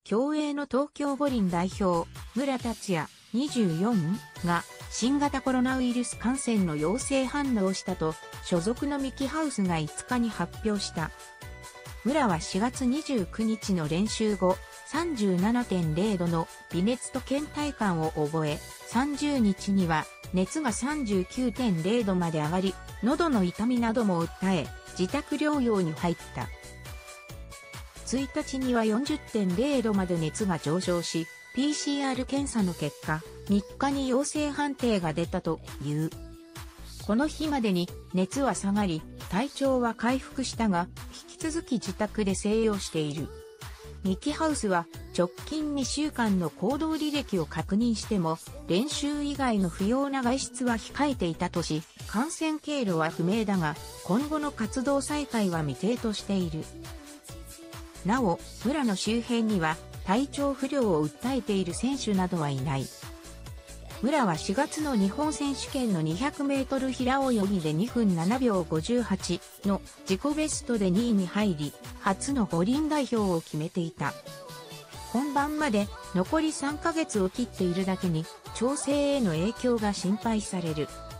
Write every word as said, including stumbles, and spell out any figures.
競泳の東京五輪代表、村達也にじゅうよんが新型コロナウイルス感染の陽性反応をしたと所属のミキハウスがいつかに発表した。村はしがつにじゅうくにちの練習後、さんじゅうななてんれいどの微熱と倦怠感を覚え、さんじゅうにちには熱が さんじゅうきゅうてんれいどまで上がり、喉の痛みなども訴え、自宅療養に入った。ついたちには よんじゅってんれいどまで熱が上昇し、ピーシーアール 検査の結果、みっかに陽性判定が出たという。この日までに熱は下がり、体調は回復したが、引き続き自宅で静養している。ミキハウスは直近にしゅうかんの行動履歴を確認しても、練習以外の不要な外出は控えていたとし、感染経路は不明だが、今後の活動再開は未定としている。なお、村の周辺には体調不良を訴えている選手などはいない。村はしがつの日本選手権のにひゃくメートル平泳ぎでにふんななびょうごじゅうはちの自己ベストでにいに入り、初の五輪代表を決めていた。本番まで残りさんかげつを切っているだけに、調整への影響が心配される。